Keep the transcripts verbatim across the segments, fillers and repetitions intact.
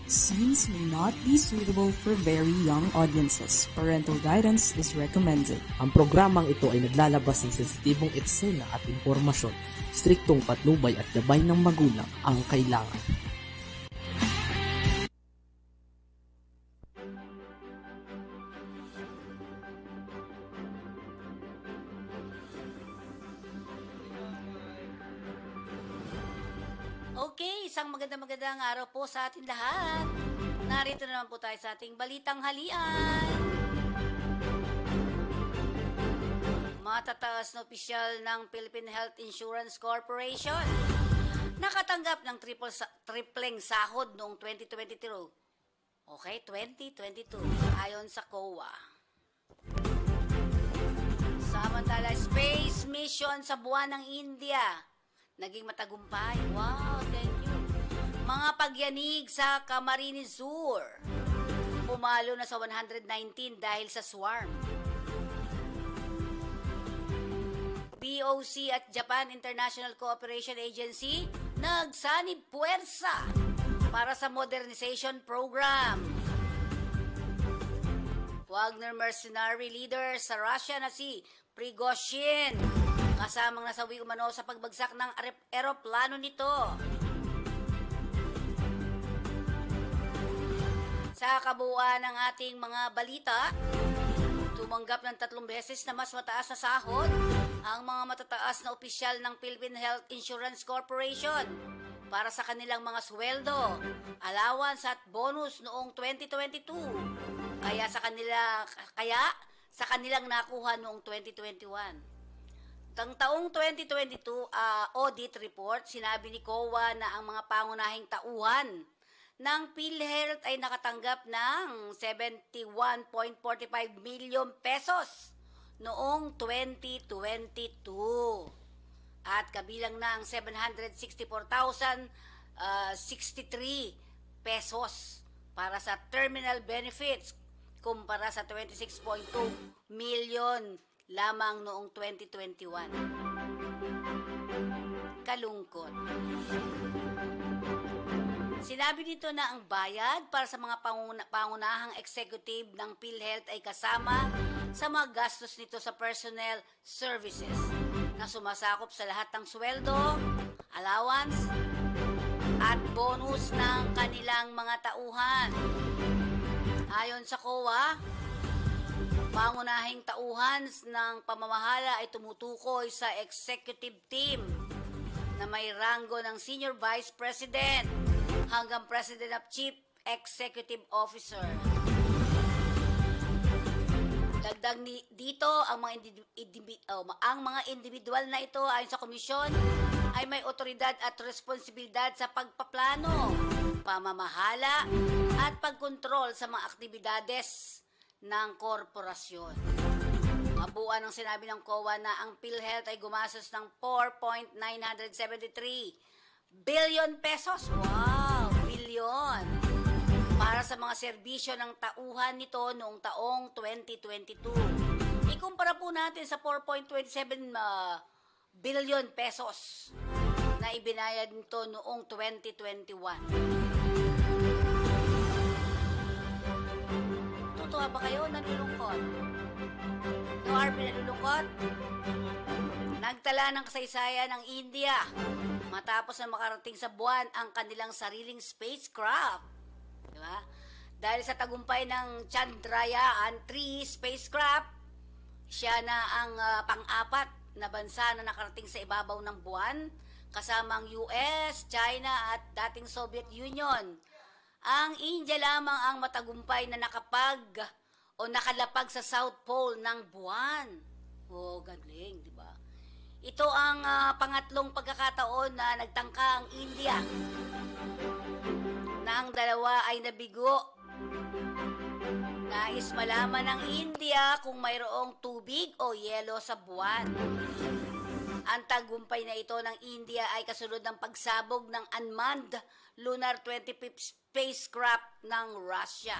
Scenes may not be suitable for very young audiences. Parental guidance is recommended. Ang programang ito ay naglalabas ng sensitibong eksena at impormasyon. Striktong patnubay at gabay ng magulang ang kailangan. Okay, isang magandang magandang araw po sa atin lahat. Narito na naman po tayo sa ating balitang halian. Matataas na opisyal ng Philippine Health Insurance Corporation nakatanggap ng triple sa- tripleng sahod noong twenty twenty-two. Okay, twenty twenty-two ayon sa C O A. Samantala, space mission sa buwan ng India naging matagumpay. Wow, thank you. Mga pagyanig sa Camarines Sur. Pumalo na sa one hundred nineteen dahil sa swarm. P O C at Japan International Cooperation Agency nagsanib puwersa para sa modernization program. Wagner mercenary leader sa Russia na si Prigozhin kasamang nasawi umano sa pagbagsak ng eroplano nito. Sa kabuuan ng ating mga balita, tumanggap ng tatlong beses na mas mataas na sahod ang mga matataas na opisyal ng Philippine Health Insurance Corporation para sa kanilang mga sweldo, allowance at bonus noong twenty twenty-two. Kaya sa kanila kaya sa kanilang nakuha noong twenty twenty-one. Tang taong twenty twenty-two uh, audit report, sinabi ni C O A na ang mga pangunahing tauhan ng PhilHealth ay nakatanggap ng seventy-one point four five million pesos noong twenty twenty-two. At kabilang na ang seven hundred sixty-four thousand sixty-three pesos para sa terminal benefits kumpara sa twenty-six point two million lamang noong twenty twenty-one. Kalungkot. Sinabi dito na ang bayad para sa mga panguna, pangunahang executive ng PhilHealth ay kasama sa mga gastos nito sa personnel services na sumasakop sa lahat ng sweldo, allowance, at bonus ng kanilang mga tauhan. Ayon sa C O A, pangunahing tauhan ng pamamahala ay tumutukoy sa executive team na may ranggo ng Senior Vice President hanggang President of Chief Executive Officer. Dagdag ni, dito, ang mga, individu- individu- oh, ang mga individual na ito ayon sa komisyon ay may otoridad at responsibilidad sa pagpaplano, pamamahala at pagkontrol sa mga aktibidades ng korporasyon. Kabuuan ng sinabi ng C O A na ang PhilHealth ay gumastos ng four point nine seven three billion pesos. Wow, billion. Para sa mga serbisyo ng tauhan nito noong taong twenty twenty-two. Ikumpara po natin sa four point two seven uh, billion pesos na ibinayad nito noong twenty twenty-one. Totoo ba kayo nalulungkot? No, Arvin, nalulungkot? Nagtala ng kasaysayan ng India matapos na makarating sa buwan ang kanilang sariling spacecraft. Diba? Dahil sa tagumpay ng Chandrayaan three spacecraft, siya na ang uh, pang-apat na bansa na nakarating sa ibabaw ng buwan, kasama ang U S, China at dating Soviet Union. Ang India lamang ang matagumpay na nakapag o nakalapag sa South Pole ng buwan. Oh, galing, di ba? Ito ang uh, pangatlong pagkakataon na nagtangka ang India na ang dalawa ay nabigo. Nais malaman ng India kung mayroong tubig o yelo sa buwan. Ang tagumpay na ito ng India ay kasunod ng pagsabog ng unmanned Lunar twenty-fifth spacecraft ng Russia.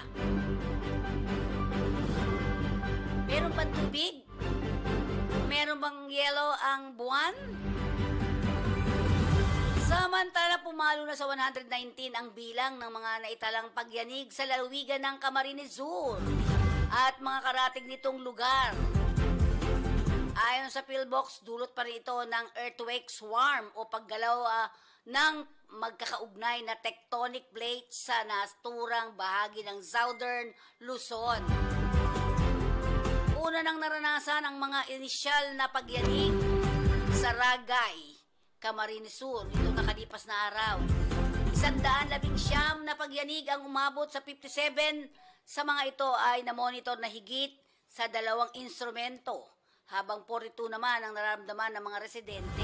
Meron bang tubig? Meron bang yelo ang buwan? Sa Samantala, pumalo na sa one hundred nineteen ang bilang ng mga naitalang pagyanig sa lalawigan ng Camarines Sur at mga karatig nitong lugar. Ayon sa PhilBox, dulot pa rin ito ng earthquake swarm o paggalaw uh, ng magkakaugnay na tectonic plates sa naturang bahagi ng Southern Luzon. Una nang naranasan ang mga inisyal na pagyanig sa Ragay, Camarines Sur, ito nakalipas na araw. Isandaan labing siyam na pagyanig ang umabot sa fifty-seven. Sa mga ito ay namonitor na higit sa dalawang instrumento, habang forty-two naman ang nararamdaman ng mga residente.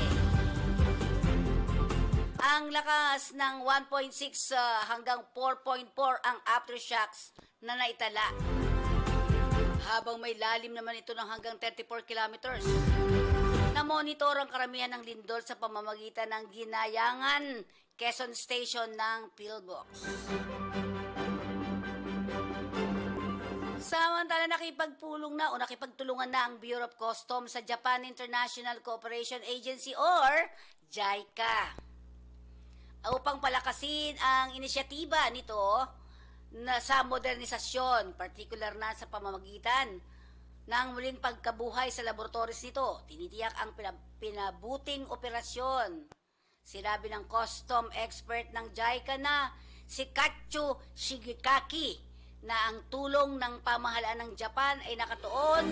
Ang lakas ng one point six uh, hanggang four point four ang aftershocks na naitala, habang may lalim naman ito ng hanggang thirty-four kilometers. Na-monitor ang karamihan ng lindol sa pamamagitan ng Ginayangan Quezon Station ng PhilBox. Samantala, nakipagpulong na o nakipagtulungan na ang Bureau of Customs sa Japan International Cooperation Agency or JICA upang palakasin ang inisyatiba nito na sa modernisasyon, partikular na sa pamamagitan ng muling pagkabuhay sa laboratories nito. Tinitiyak ang pinabuting operasyon. Sinabi ng custom expert ng JICA na si Katsu Shigekaki na ang tulong ng pamahalaan ng Japan ay nakatuon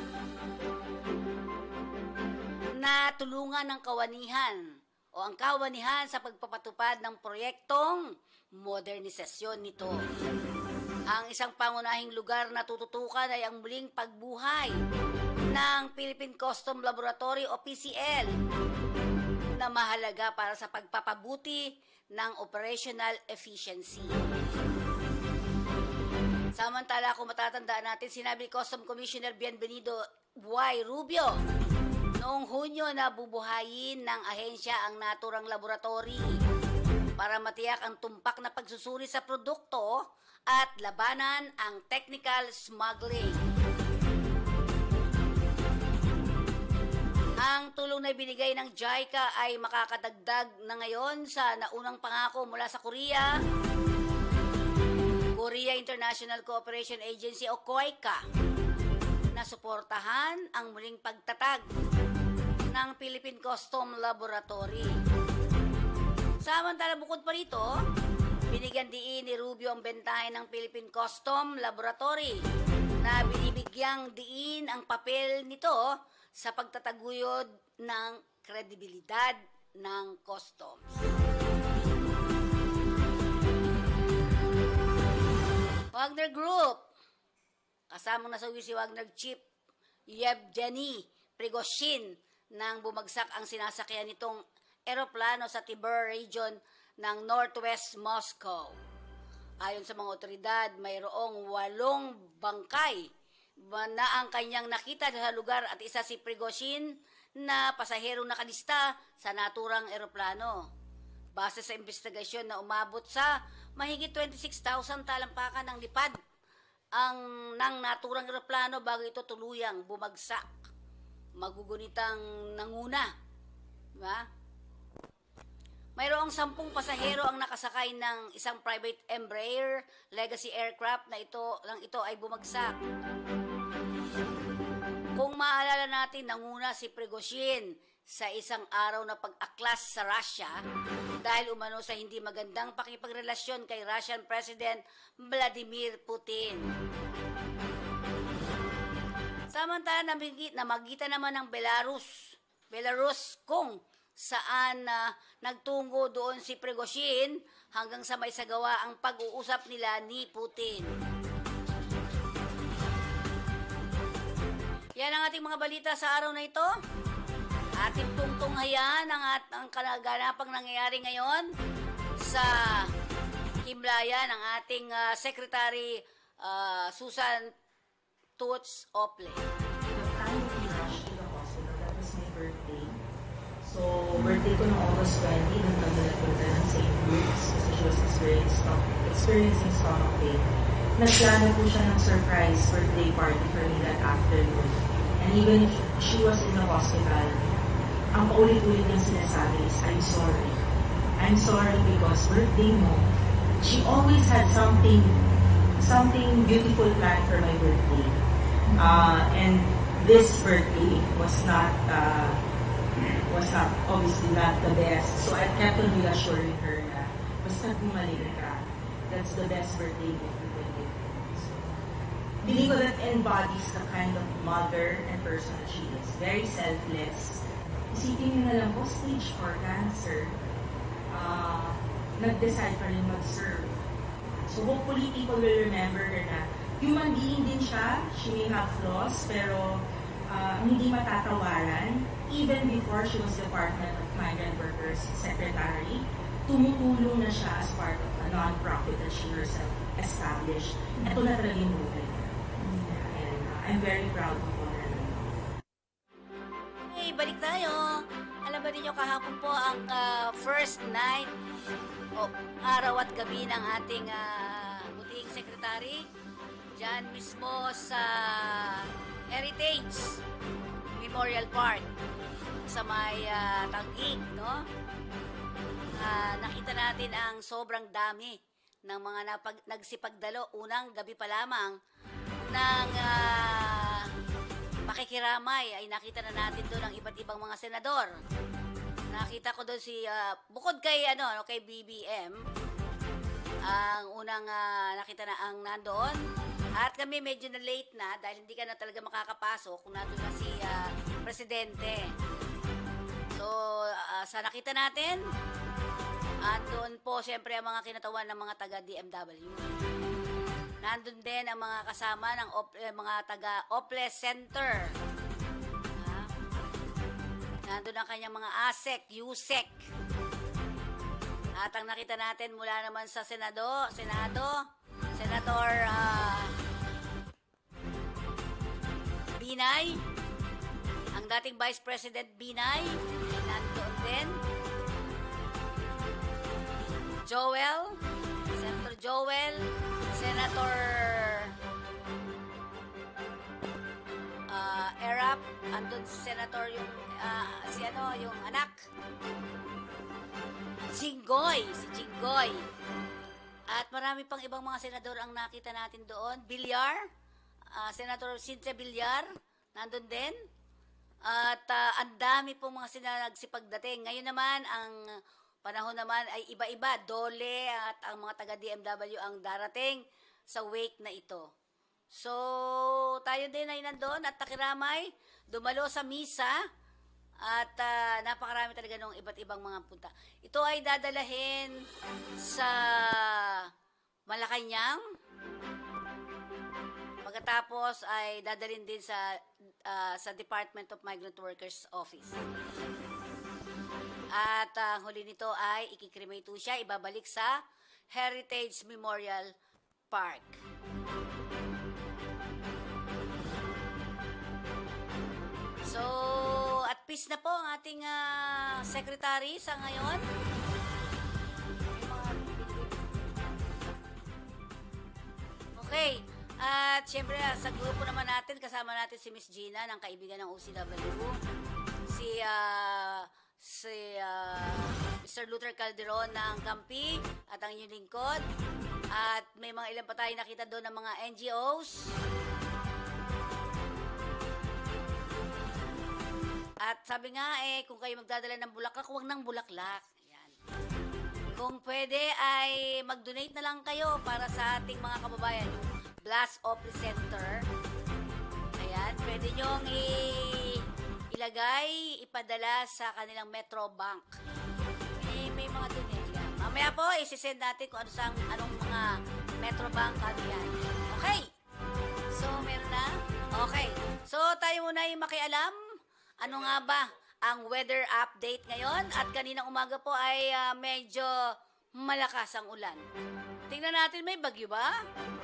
na tulungan ng kawanihan o ang kawanihan sa pagpapatupad ng proyektong modernisasyon nito. Ang isang pangunahing lugar na tututukan ay ang muling pagbuhay ng Philippine Custom Laboratory o P C L na mahalaga para sa pagpapabuti ng operational efficiency. Samantala, kung matatandaan natin, sinabi ni Custom Commissioner Bienvenido Y. Rubio noong Hunyo na bubuhayin ng ahensya ang naturang laboratory para matiyak ang tumpak na pagsusuri sa produkto at labanan ang technical smuggling. Ang tulong na ibinigay ng JICA ay makakadagdag na ngayon sa naunang pangako mula sa Korea, Korea International Cooperation Agency o COICA, na suportahan ang muling pagtatag ng Philippine Custom Laboratory. Samantala, bukod pa rito, binigyan diin ni Rubio ang bentahe ng Philippine Custom Laboratory na binibigyang diin ang papel nito sa pagtataguyod ng kredibilidad ng customs. Wagner Group, kasamang nasawi si Wagner Chief Yevgeny Prigozhin nang bumagsak ang sinasakyan nitong eroplano sa Tver region ng Northwest Moscow. Ayon sa mga otoridad, mayroong walong bangkay na ang kanyang nakita sa lugar at isa si Prigozhin na pasaherong nakalista sa naturang eroplano. Base sa investigasyon na umabot sa mahigit twenty-six thousand talampakan ng lipad ang ng naturang eroplano bago ito tuluyang bumagsak. Magugunitang nanguna. Diba? Mayroong sampung pasahero ang nakasakay ng isang private Embraer Legacy aircraft na ito lang ito ay bumagsak. Kung maalala natin, nanguna si Prigozhin sa isang araw na pag-aklas sa Russia dahil umano sa hindi magandang pakipagrelasyon kay Russian President Vladimir Putin. Samantala, namagitan naman ng Belarus, Belarus kung saan uh, nagtungo doon si Prigozhin hanggang sa may sagawa ang pag-uusap nila ni Putin. Yan ang ating mga balita sa araw na ito. Ating tungtunghayan ang, at, ang kanaganapang nangyayari ngayon sa himlayan ng ating uh, Secretary uh, Susan Toots Ople. Time we rushed to the hospital. That was my birthday. So, birthday ko noong August twentieth, nung nagulat ko na ng Saint Luke's kasi she was experiencing, experiencing stomach pain. Nagplano po siya ng surprise birthday party for me that afternoon. And even if she was in the hospital, ang paulit-ulit niyang sinasabi is, I'm sorry. I'm sorry because birthday mo, she always had something, something beautiful planned for my birthday. Uh, and this birthday was not, uh, was not, obviously not the best. So I kept on reassuring her na, basta gumaling ka, that's the best birthday gift you can give. So, feeling ko that embodies the kind of mother and person that she is. Very selfless. Isipin niyo na lang po, stage four cancer. Uh, nag-decide pa rin mag-serve. So hopefully people will remember her na human being din siya. She may have flaws, pero uh, hindi matatawaran. Even before she was Department of Migrant Workers Secretary, tumutulong na siya as part of a non-profit that she herself established. Ito na talaga yung buhay niya. And uh, I'm very proud of her. Hey, balik tayo. Alam ba ninyo kahapon po ang uh, first night o araw at gabi ng ating uh, buting secretary dyan mismo sa Heritage Memorial Park sa may uh, Taguig, no? Uh, nakita natin ang sobrang dami ng mga napag, nagsipagdalo unang gabi pa lamang ng uh, makikiramay ay nakita na natin doon ang iba't ibang mga senador. Nakita ko doon si uh, bukod kay ano kay B B M ang unang uh, nakita na ang nandoon at kami medyo na late na dahil hindi ka na talaga makakapasok kung nandoon na si uh, presidente. So uh, sa nakita natin at doon po siyempre ang mga kinatawan ng mga taga D M W. Nandun din ang mga kasama ng op, eh, mga taga Oples Center. Ha? Nandun ang kanyang mga A S E C, U S E C. At ang nakita natin mula naman sa Senado, Senado, Senator uh, Binay, ang dating Vice President Binay, nandun din. Joel, Senator Joel, Senator uh, Erap, andun si Senator yung uh, si ano, yung anak Jinggoy, si Jinggoy. At marami pang ibang mga senador ang nakita natin doon. Villar, uh, Senator Cynthia Villar, nandun din. At uh, ang dami pong mga sinagsipagdating. Ngayon naman, ang panahon naman ay iba-iba. Dole at ang mga taga-D M W ang darating sa wake na ito. So, tayo din ay nandun at takiramay, dumalo sa misa at uh, napakarami talaga ng iba't ibang mga punta. Ito ay dadalahin sa Malacanang. Pagkatapos ay dadalhin din sa uh, sa Department of Migrant Workers Office. At ang uh, huli nito ay ikikremate siya, ibabalik sa Heritage Memorial Park. So, at peace na po ang ating uh, secretary sa ngayon. Okay. At syempre, sa grupo naman natin, kasama natin si Miss Gina ng kaibigan ng O C W. Si, uh, si uh, Mister Luther Calderon ng Campi at ang inyong lingkod. At may mga ilan pa tayo nakita doon ng mga N G Os. At sabi nga eh, kung kayo magdadala ng bulaklak, huwag ng bulaklak. Ayan. Kung pwede ay mag-donate na lang kayo para sa ating mga kababayan. Yung Blast Office Center. Ayan, pwede nyong i- ilagay, ipadala sa kanilang Metro Bank. May, may mga donate yan. Mamaya po, isi-send natin kung ano sa, anong mga Metro Bank ano yan. Okay. So, meron na? Okay. So, tayo muna yung makialam. Ano nga ba ang weather update ngayon? At kaninang umaga po ay uh, medyo malakas ang ulan. Tingnan natin, may bagyo ba?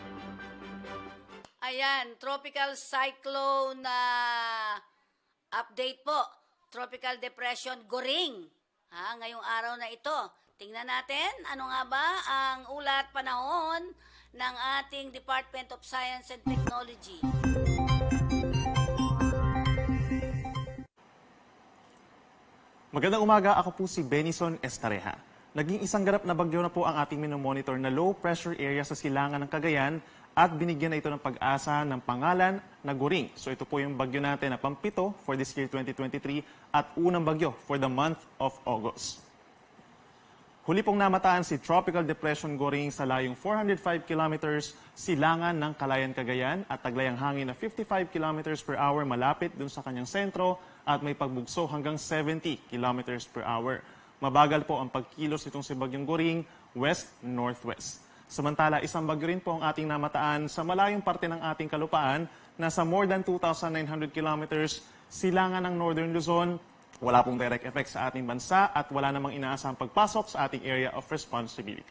Ayan, tropical cyclone na uh, update po. Tropical depression Goring. Ha, ngayong araw na ito. Tingnan natin, ano nga ba ang ulat panahon ng ating Department of Science and Technology. Magandang umaga, ako po si Benison Estareja. Naging isang ganap na bagyo na po ang ating minomonitor na low pressure area sa silangan ng Cagayan at binigyan na ito ng pag-asa ng pangalan na Goring. So ito po yung bagyo natin na pampito for this year twenty twenty-three at unang bagyo for the month of August. Huli pong namataan si Tropical Depression Goring sa layong four hundred five kilometers silangan ng Calayan, Cagayan at taglayang hangin na fifty-five kilometers per hour malapit dun sa kanyang sentro at may pagbugso hanggang seventy kilometers per hour. Mabagal po ang pagkilos itong si Bagyong Goring west-northwest. Samantala, isang bagyo rin po ang ating namataan sa malayong parte ng ating kalupaan na sa more than two thousand nine hundred kilometers silangan ng Northern Luzon. Wala pong direct effect sa ating bansa at wala namang inaasahang pagpasok sa ating area of responsibility.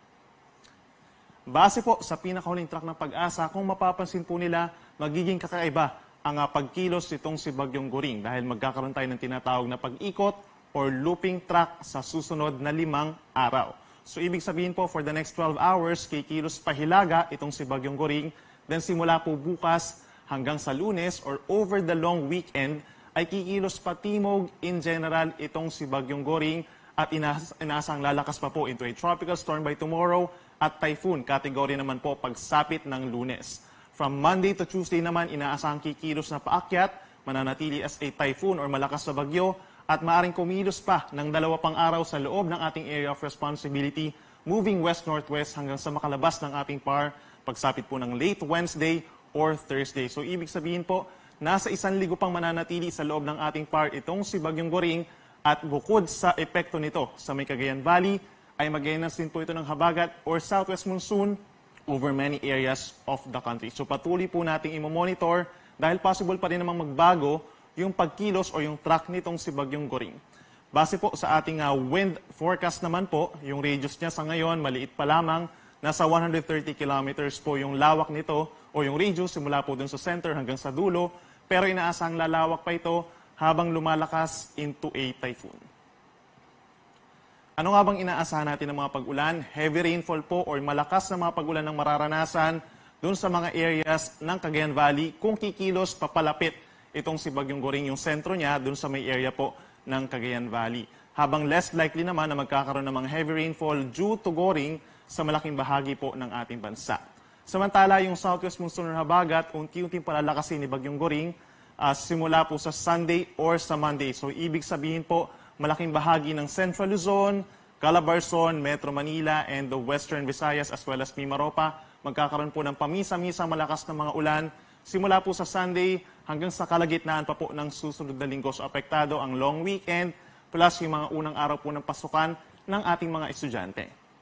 Base po sa pinakahuling track ng pag-asa, kung mapapansin po nila, magiging kakaiba ang uh, pagkilos itong si Bagyong Goring dahil magkakaroon tayo ng tinatawag na pag-ikot or looping track sa susunod na limang araw. So ibig sabihin po, for the next twelve hours, kikilos pahilaga itong si Bagyong Goring. Then simula po bukas hanggang sa Lunes or over the long weekend, ay kikilos patimog in general itong si Bagyong Goring at inas inaasang lalakas pa po into a tropical storm by tomorrow at typhoon category naman po pagsapit ng Lunes. From Monday to Tuesday naman, inaasang kikilos na paakyat, mananatili as a typhoon or malakas na bagyo, at maaaring kumilos pa ng dalawa pang araw sa loob ng ating area of responsibility, moving west-northwest hanggang sa makalabas ng ating par, pagsapit po ng late Wednesday or Thursday. So ibig sabihin po, nasa isang linggo pang mananatili sa loob ng ating par itong si Bagyong Goring at bukod sa epekto nito sa may Cagayan Valley, ay mag-enas din po ito ng habagat or southwest monsoon over many areas of the country. So patuloy po nating imo-monitor dahil possible pa rin namang magbago yung pagkilos o yung track nitong si Bagyong Goring. Base po sa ating uh, wind forecast naman po, yung radius niya sa ngayon, maliit pa lamang, nasa one hundred thirty kilometers po yung lawak nito o yung radius simula po dun sa center hanggang sa dulo, pero inaasang lalawak pa ito habang lumalakas into a typhoon. Ano nga bang inaasahan natin ng mga pag-ulan? Heavy rainfall po or malakas na mga pag-ulan ng mararanasan dun sa mga areas ng Cagayan Valley kung kikilos papalapit itong si Bagyong Goring, yung sentro niya, dun sa may area po ng Cagayan Valley. Habang less likely naman na magkakaroon ng mga heavy rainfall due to Goring sa malaking bahagi po ng ating bansa. Samantala, yung southwest monsoon or habagat, unti-unting palalakasin ni Bagyong Goring uh, simula po sa Sunday or sa Monday. So, ibig sabihin po, malaking bahagi ng Central Luzon, Calabarzon, Metro Manila, and the Western Visayas as well as Mimaropa, magkakaroon po ng pamisa-misa malakas na mga ulan simula po sa Sunday hanggang sa kalagitnaan pa po ng susunod na linggo. So apektado ang long weekend plus yung mga unang araw po ng pasukan ng ating mga estudyante.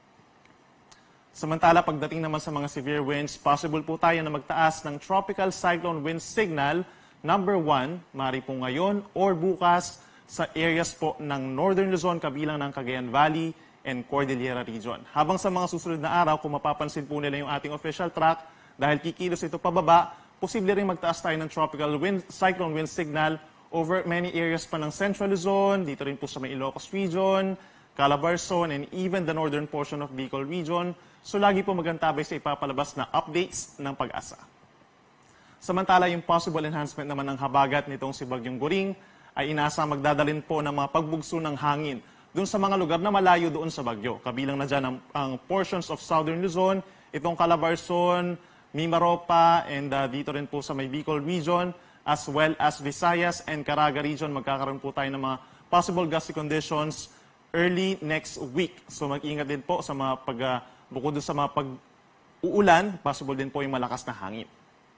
Samantala, pagdating naman sa mga severe winds, possible po tayo na magtaas ng tropical cyclone wind signal number one, mari po ngayon or bukas sa areas po ng Northern Luzon kabilang ng Cagayan Valley and Cordillera Region. Habang sa mga susunod na araw, kung mapapansin po nila yung ating official track, dahil kikilos ito pababa, posible rin magtaas tayo ng tropical wind, cyclone wind signal over many areas pa ng Central Luzon, dito rin po sa may Ilocos Region, Calabarzon, and even the northern portion of Bicol Region. So lagi po magantabay sa ipapalabas na updates ng pag-asa. Samantala, yung possible enhancement naman ng habagat nitong si Bagyong Goring ay inasa magdadalin po ng mga pagbugso ng hangin doon sa mga lugar na malayo doon sa bagyo. Kabilang na dyan ang, ang portions of Southern Luzon, itong Calabarzon, Mimaropa, and uh, dito rin po sa may Bicol Region, as well as Visayas and Caraga Region. Magkakaroon po tayo ng mga possible gusty conditions early next week. So mag-ingat din po sa mga pag, uh, bukod sa mga pag-uulan, possible din po yung malakas na hangin.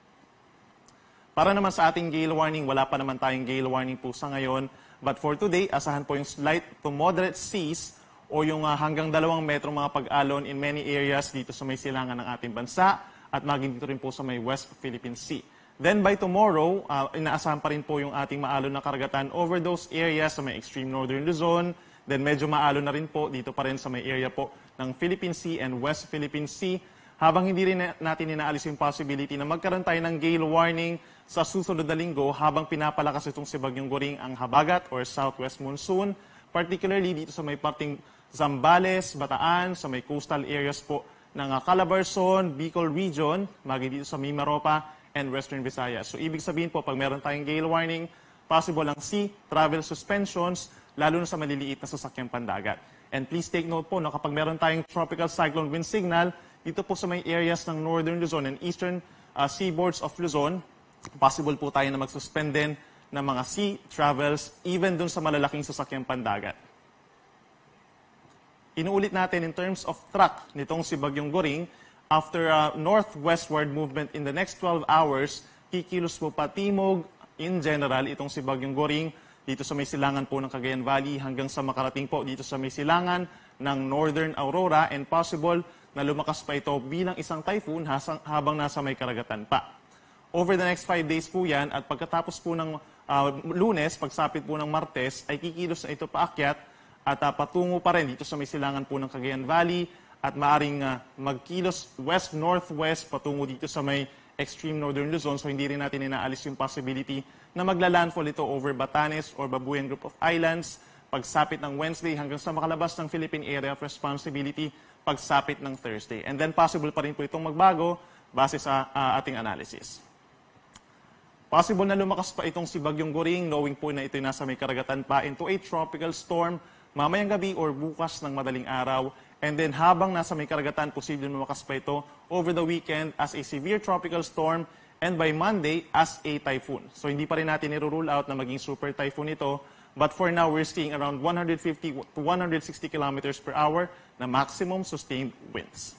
Para naman sa ating gale warning, wala pa naman tayong gale warning po sa ngayon. But for today, asahan po yung slight to moderate seas o yung uh, hanggang dalawang metro mga pag-alon in many areas dito sa may silangan ng ating bansa at maging dito rin po sa may West Philippine Sea. Then by tomorrow, uh, inaasahan pa rin po yung ating maalon na karagatan over those areas sa may extreme northern Luzon. Then medyo maalon na rin po dito pa rin sa may area po ng Philippine Sea and West Philippine Sea. Habang hindi rin natin inaalis yung possibility na magkaroon tayo ng gale warning sa susunod na linggo habang pinapalakas itong si Bagyong Goring ang habagat or southwest monsoon, particularly dito sa may parting Zambales, Bataan, sa may coastal areas po ng Calabarzon, Bicol Region, magi dito sa Mimaropa and Western Visayas. So ibig sabihin po, pag meron tayong gale warning, possible ang sea travel suspensions, lalo na sa maliliit na sasakyang pandagat. And please take note po na kapag meron tayong tropical cyclone wind signal, dito po sa may areas ng northern Luzon and eastern uh, seaboards of Luzon, possible po tayo na magsuspend din ng mga sea travels even dun sa malalaking sasakyang pandagat. Inuulit natin in terms of track nitong si Bagyong Goring, after uh, northwestward movement in the next twelve hours, kikilos po patimog in general itong si Bagyong Goring dito sa may silangan po ng Cagayan Valley hanggang sa makarating po dito sa may silangan ng Northern Aurora and possible na lumakas pa ito bilang isang typhoon habang nasa may karagatan pa. Over the next five days po yan at pagkatapos po ng uh, Lunes, pagsapit po ng Martes, ay kikilos na ito paakyat at uh, patungo pa rin dito sa may silangan po ng Cagayan Valley at maaring uh, magkilos west-northwest patungo dito sa may extreme northern Luzon, so hindi rin natin inaalis yung possibility na magla-landfall ito over Batanes or Babuyan Group of Islands pagsapit ng Wednesday hanggang sa makalabas ng Philippine Area of Responsibility pagsapit ng Thursday. And then possible pa rin po itong magbago base sa uh, ating analysis. Possible na lumakas pa itong si Bagyong Goring, knowing po na ito'y nasa may karagatan pa, into a tropical storm mamayang gabi or bukas ng madaling araw. And then habang nasa may karagatan, posibleng lumakas pa ito over the weekend as a severe tropical storm and by Monday as a typhoon. So hindi pa rin natin i-rule out na maging super typhoon ito. But for now, we're seeing around one hundred fifty to one hundred sixty kilometers per hour na maximum sustained winds.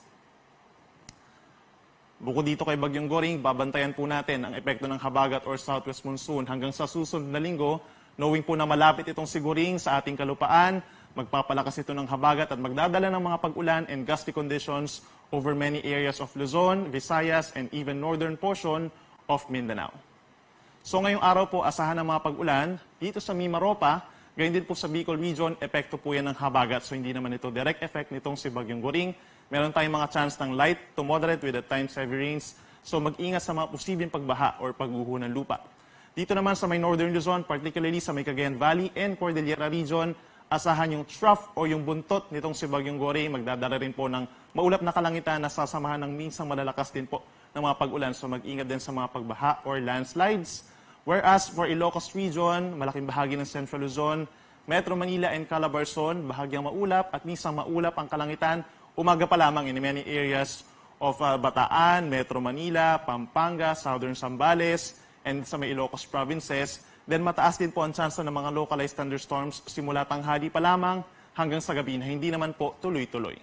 Bukod dito kay Bagyong Goring, babantayan po natin ang epekto ng habagat or southwest monsoon hanggang sa susunod na linggo, knowing po na malapit itong si Goring sa ating kalupaan, magpapalakas ito ng habagat at magdadala ng mga pag-ulan and gusty conditions over many areas of Luzon, Visayas, and even northern portion of Mindanao. So ngayong araw po, asahan ng mga pag-ulan dito sa Mimaropa, gayon din po sa Bicol Region, epekto po yan ng habagat. So hindi naman ito direct effect nitong si Bagyong Goring. Meron tayong mga chance ng light to moderate with at times heavy rains. So mag-ingat sa mga posibleng pagbaha or pagguho ng lupa. Dito naman sa may northern Luzon, particularly sa may Cagayan Valley and Cordillera Region, asahan yung trough o yung buntot nitong si Bagyong Goring. Magdadala rin po ng maulap na kalangitan na sasamahan ng minsang malalakas din po ng mga pag-ulan. So mag-ingat din sa mga pagbaha or landslides. Whereas for Ilocos Region, malaking bahagi ng Central Luzon, Metro Manila and Calabarzon, bahagyang maulap at minsang maulap ang kalangitan. Umaga pa lamang in many areas of uh, Bataan, Metro Manila, Pampanga, Southern Zambales, and sa may Ilocos provinces. Then mataas din po ang chance ng mga localized thunderstorms simula tanghali pa lamang hanggang sa gabi na hindi naman po tuloy-tuloy.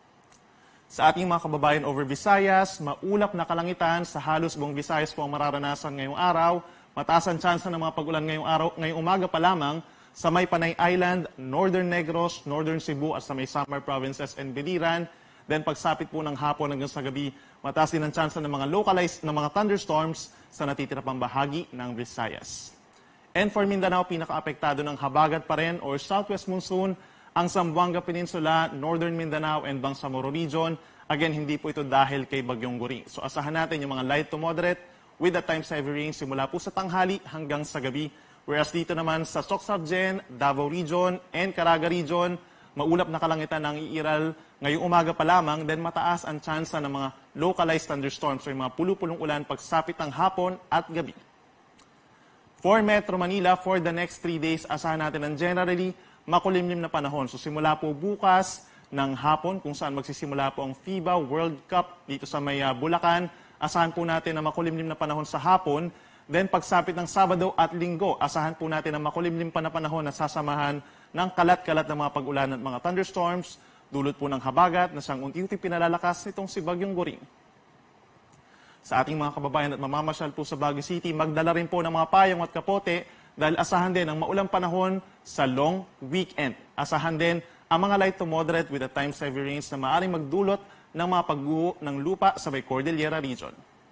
Sa ating mga kababayan over Visayas, maulap na kalangitan sa halos buong Visayas po ang mararanasan ngayong araw. Mataas ang chance ng mga pag-ulan ngayong araw, ngayong umaga pa lamang sa may Panay Island, Northern Negros, Northern Cebu at sa may Samar provinces and Biliran. Then pagsapit po ng hapon hanggang sa gabi, mataas din ang chance ng mga localized na mga thunderstorms sa natitira pang bahagi ng Visayas. And for Mindanao, pinaka-apektado ng habagat pa rin or southwest monsoon ang Zamboanga Peninsula, Northern Mindanao, and Bangsamoro Region. Again, hindi po ito dahil kay Bagyong Goring. So asahan natin yung mga light to moderate with at times heavy rain simula po sa tanghali hanggang sa gabi. Whereas dito naman sa Soc-Sargen, Davao Region, and Caraga Region, maulap na kalangitan ang iiral ngayong umaga pa lamang, then mataas ang tsansa ng mga localized thunderstorms o yung mga pulu-pulong ulan pagsapit ng hapon at gabi. For Metro Manila, for the next three days, asahan natin ang generally makulimlim na panahon. So simula po bukas ng hapon, kung saan magsisimula po ang FIBA World Cup dito sa may uh, Bulacan, asahan po natin ang makulimlim na panahon sa hapon. Then pagsapit ng Sabado at Linggo, asahan po natin ang makulimlim pa na panahon na sasamahan ng kalat-kalat na mga pag-ulan at mga thunderstorms, dulot po ng habagat na siyang unti-unti pinalalakas nitong si Bagyong Goring. Sa ating mga kababayan at mamamasyal po sa Baguio City, magdala rin po ng mga payong at kapote dahil asahan din ang maulang panahon sa long weekend. Asahan din ang mga light to moderate with at times heavy rains na maaaring magdulot ng mga pagguho ng lupa sa may Cordillera Region.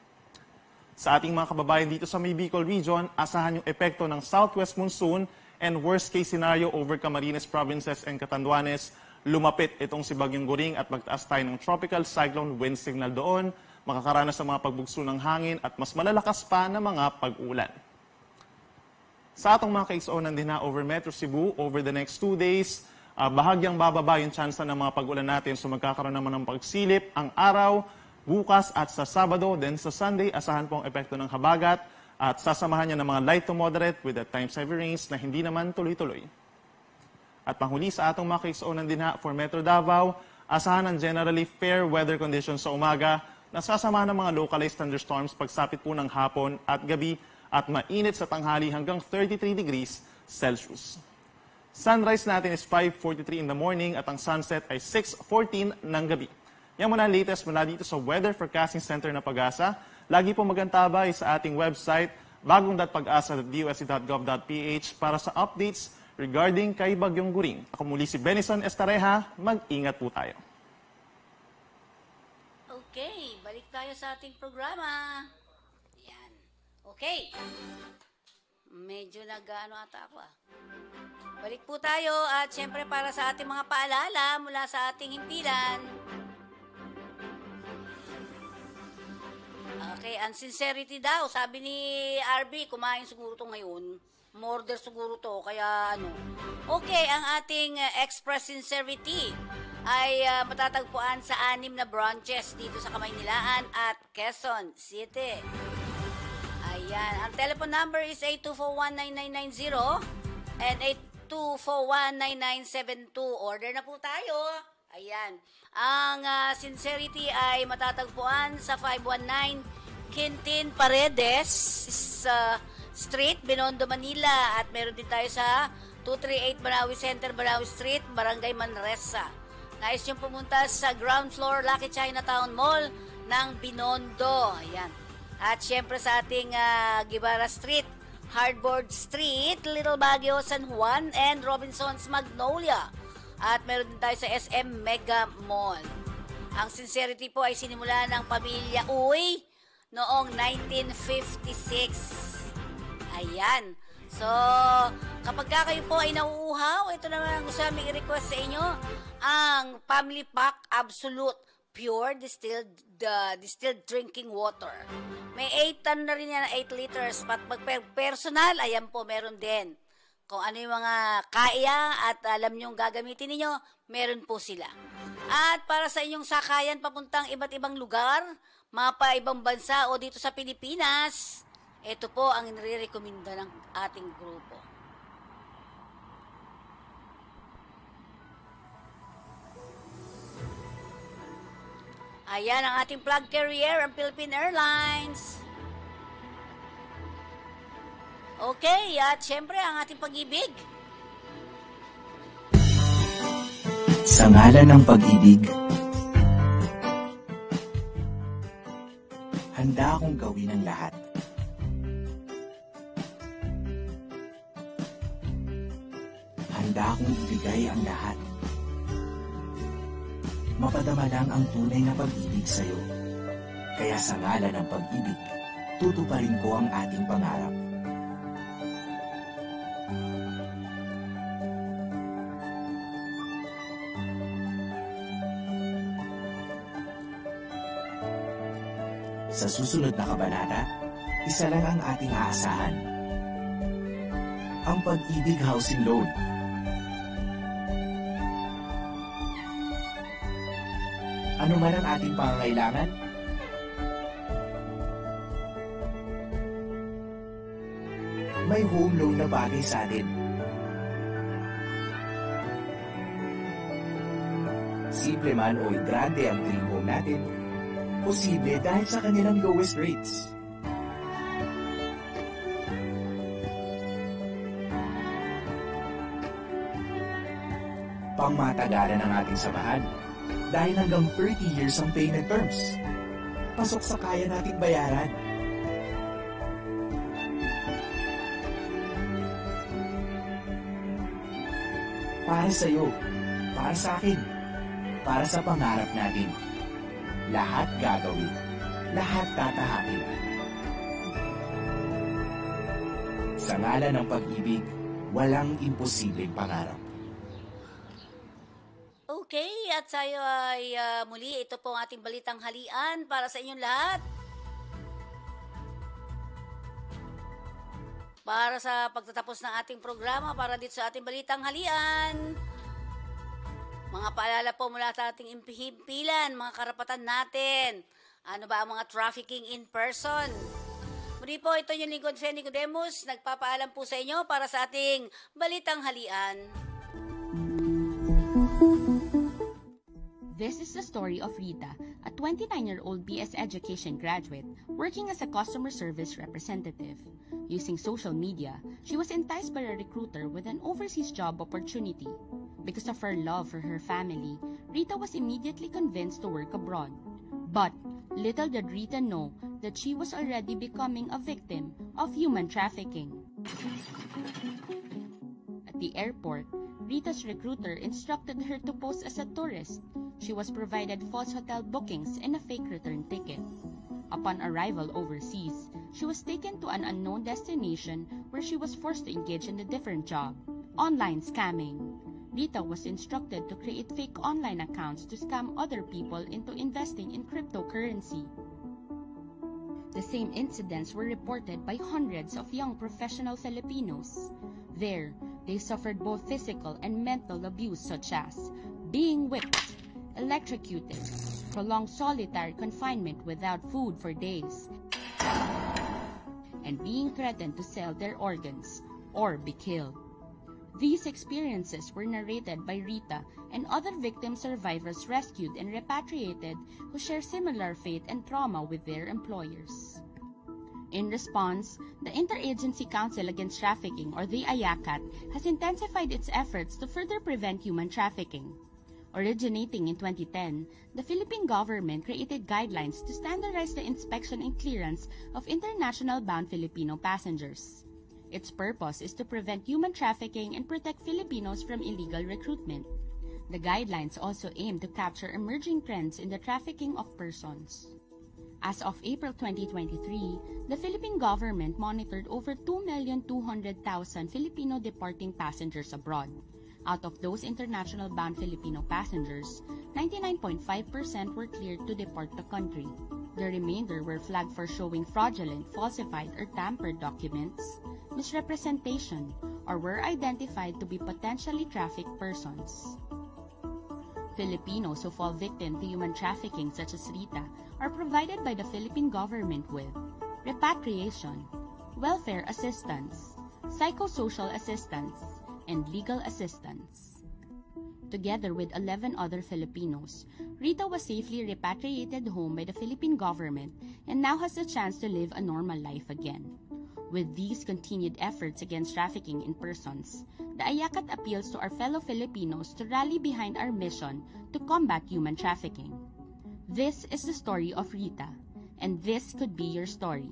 Sa ating mga kababayan dito sa may Bicol Region, asahan yung epekto ng southwest monsoon and worst case scenario over Camarines Provinces and Catanduanes. Lumapit itong si Bagyong Goring at magtaas tayo ng tropical cyclone wind signal doon, makakaranas sa mga pagbugso ng hangin at mas malalakas pa na mga pag-ulan. Sa atong mga kaigsuonan din na over Metro Cebu, over the next two days, uh, bahagyang bababa yung tsansa ng mga pag-ulan natin. So magkakaroon naman ng pagsilip ang araw, bukas at sa Sabado, then sa Sunday, asahan po ang epekto ng habagat at sasamahan niya ng mga light to moderate with at times heavy rains na hindi naman tuloy-tuloy. At panghuli sa atong mga kaigsuonan din ha, for Metro Davao, asahan ang generally fair weather conditions sa umaga, nasasama ng mga localized thunderstorms pagsapit po ng hapon at gabi at mainit sa tanghali hanggang thirty-three degrees Celsius. Sunrise natin is five forty-three in the morning at ang sunset ay six fourteen ng gabi. Yan muna ang latest mula dito sa Weather Forecasting Center ng Pag-asa. Lagi po magantabay sa ating website bagong dot pag asa dot d o s c dot gov dot p h para sa updates regarding kay Bagyong Guring. Ako muli si Benison Estareja, mag-ingat po tayo. Okay, balik tayo sa ating programa. Yan. Okay. Medyo nag-ano ata ako ah. Balik po tayo at syempre para sa ating mga paalala mula sa ating himpilan. Okay, ang sincerity daw, sabi ni R B, kumain siguro to ngayon. Murder siguro to, kaya ano. Okay, ang ating uh, express sincerity ay uh, matatagpuan sa anim na branches dito sa Kamaynilaan at Quezon City. Ayan, ang telephone number is eight two four one nine nine nine zero and eight two four one nine nine seven two. Order na po tayo. Ayan, ang uh, sincerity ay matatagpuan sa five one nine Quintin Paredes sa uh, Street, Binondo, Manila. At meron din tayo sa two thirty-eight Banawi Center, Banawi Street, Barangay Manresa. Nais nyo pumunta sa ground floor Lucky Chinatown Mall ng Binondo. Ayan. At syempre sa ating uh, Guevara Street, Hardboard Street, Little Baguio, San Juan, and Robinson's Magnolia. At meron din tayo sa S M Mega Mall. Ang sincerity po ay sinimula ng pamilya Uy noong nineteen fifty-six. Ayan. So, kapag ka kayo po ay nauuhaw, ito naman ang gusto namin i-request sa inyo, ang Family Pack Absolute Pure Distilled the Distilled Drinking Water. May eight ton na rin yan, eight liters. Pat pag personal, ayan po, meron din. Kung ano yung mga kaya at alam nyong gagamitin ninyo, meron po sila. At para sa inyong sakayan papuntang iba't ibang lugar, mapa ibang bansa o dito sa Pilipinas, ito po ang nire-recommenda ng ating grupo. Ayan ang ating flag carrier, ang Philippine Airlines. Okay, at syempre ang ating pag-ibig. Sa ngalan ng pag-ibig, handa akong gawin ang lahat. Handa akong ibigay ang lahat. Mapadama lang ang tunay na pag-ibig sa'yo. Kaya sa ngalan ng pag-ibig, tutuparin ko ang ating pangarap. Sa susunod na kabanata, isa lang ang ating aasahan. Ang Pag-ibig Housing Loan. Ano man ang ating pangangailangan? May home loan na bagay sa atin. Simple man o grande ang dream home natin, posible dahil sa kanilang lowest rates. Pangmatagalan ang ating samahan dahil hanggang thirty years ang payment terms. Pasok sa kaya nating bayaran. Para sa iyo, para sa akin, para sa pangarap natin. Lahat gagawin, lahat tatahakin. Sa ngalan ng pag-ibig, walang imposibleng pangarap. Okay, at tayo ay uh, muli, ito po ang ating balitang halian para sa inyong lahat. Para sa pagtatapos ng ating programa, para dito sa ating balitang halian. Mga paalala po mula sa ating impihimpilan, mga karapatan natin. Ano ba ang mga trafficking in person? Muli po, ito yung lingkod Feni Nicodemus, nagpapaalam po sa inyo para sa ating balitang halian. This is the story of Rita, a twenty-nine-year-old B S Education graduate working as a customer service representative. Using social media, she was enticed by a recruiter with an overseas job opportunity. Because of her love for her family, Rita was immediately convinced to work abroad. But little did Rita know that she was already becoming a victim of human trafficking. At the airport, Rita's recruiter instructed her to pose as a tourist. She was provided false hotel bookings and a fake return ticket. Upon arrival overseas, she was taken to an unknown destination where she was forced to engage in a different job, online scamming. Rita was instructed to create fake online accounts to scam other people into investing in cryptocurrency. The same incidents were reported by hundreds of young professional Filipinos. There, they suffered both physical and mental abuse such as being whipped, electrocuted, prolonged solitary confinement without food for days, and being threatened to sell their organs or be killed. These experiences were narrated by Rita and other victim survivors rescued and repatriated who share similar fate and trauma with their employers. In response, the Interagency Council Against Trafficking, or the I A C A T, has intensified its efforts to further prevent human trafficking. Originating in twenty ten, the Philippine government created guidelines to standardize the inspection and clearance of international-bound Filipino passengers. Its purpose is to prevent human trafficking and protect Filipinos from illegal recruitment. The guidelines also aim to capture emerging trends in the trafficking of persons. As of April twenty twenty-three, the Philippine government monitored over two million two hundred thousand Filipino departing passengers abroad. Out of those international-bound Filipino passengers, ninety-nine point five percent were cleared to depart the country. The remainder were flagged for showing fraudulent, falsified, or tampered documents, misrepresentation, or were identified to be potentially trafficked persons. Filipinos who fall victim to human trafficking such as Rita are provided by the Philippine government with repatriation, welfare assistance, psychosocial assistance, and legal assistance. Together with eleven other Filipinos, Rita was safely repatriated home by the Philippine government and now has the chance to live a normal life again. With these continued efforts against trafficking in persons, the I A C A T appeals to our fellow Filipinos to rally behind our mission to combat human trafficking. This is the story of Rita, and this could be your story.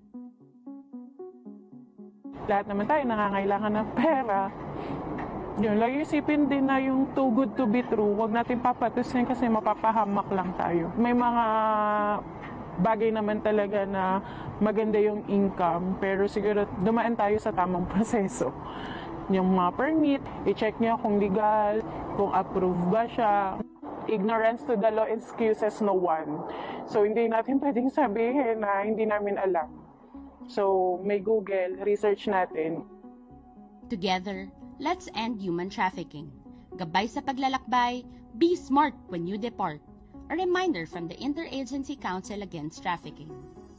Lahat naman tayo nangangailangan ng pera. Yun, lagi isipin din na yung too good to be true, huwag natin papatusin kasi mapapahamak lang tayo. May mga bagay naman talaga na maganda yung income, pero siguro dumaan tayo sa tamang proseso. Yung mga permit, i-check niya kung legal, kung approved ba siya. Ignorance to the law excuses no one. So hindi natin pwedeng sabihin na hindi namin alam. So may Google, research natin. Together, let's end human trafficking. Gabay sa paglalakbay, be smart when you depart. A reminder from the Interagency Council Against Trafficking.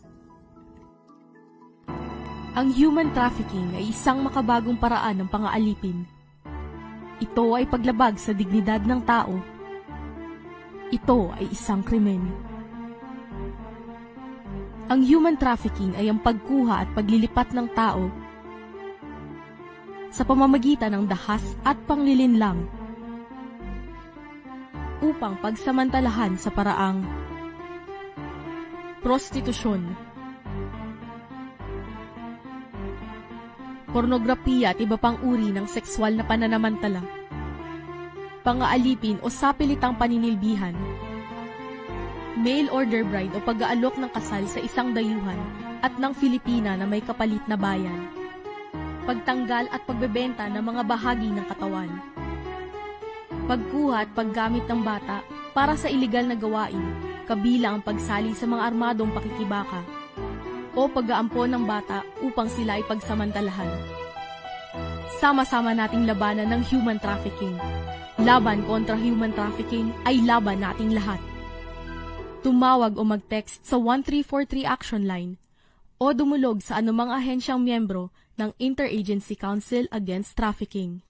Ang human trafficking ay isang makabagong paraan ng pang-aalipin. Ito ay paglabag sa dignidad ng tao. Ito ay isang krimen. Ang human trafficking ay ang pagkuha at paglilipat ng tao sa pamamagitan ng dahas at panglilinlang upang pagsamantalahan sa paraang prostitusyon, pornografiya at iba pang uri ng sexual na pananamantala, pang-aalipin o sapilitang paninilbihan, mail order bride o pag-aalok ng kasal sa isang dayuhan at ng Filipina na may kapalit na bayan, pagtanggal at pagbebenta ng mga bahagi ng katawan, pagkuha at paggamit ng bata para sa ilegal na gawain, kabilang ang pagsali sa mga armadong pakikibaka, o pag-aampon ng bata upang sila ay pagsamantalahan. Sama-sama nating labanan ng human trafficking. Laban kontra human trafficking ay laban nating lahat. Tumawag o mag-text sa one three four three Action Line o dumulog sa anumang ahensyang miyembro ng Interagency Council Against Trafficking.